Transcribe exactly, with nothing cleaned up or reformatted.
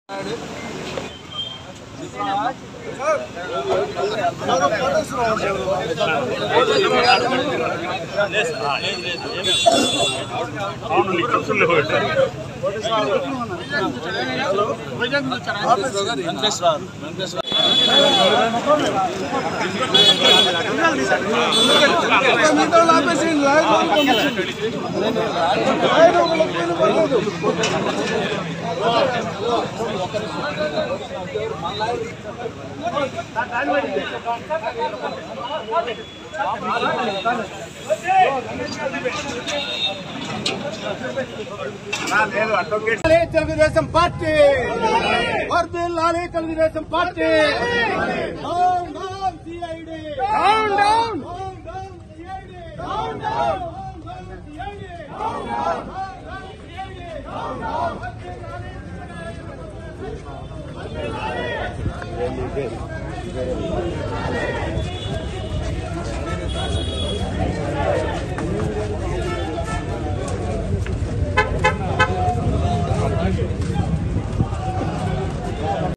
Telugu Desam party వర్ధిల్లాలి Telugu Desam party down down CID down down down CID down down CID down down CID down down